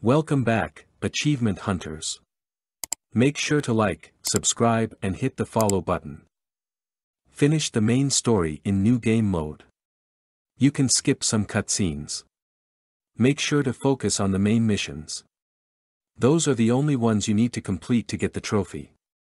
Welcome back, achievement hunters. Make sure to like, subscribe and hit the follow button. Finish the main story in new game mode. You can skip some cutscenes. Make sure to focus on the main missions. Those are the only ones you need to complete to get the trophy.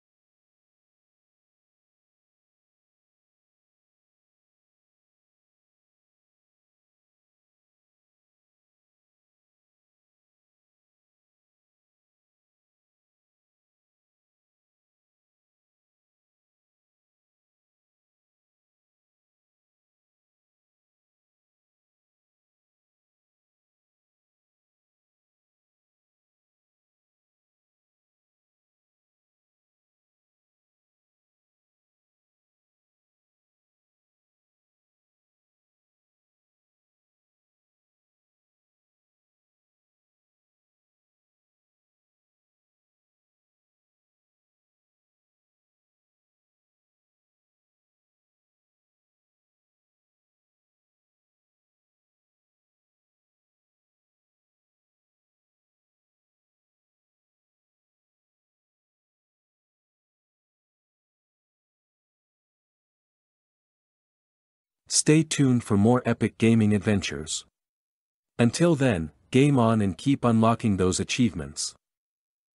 Stay tuned for more epic gaming adventures. Until then, game on and keep unlocking those achievements.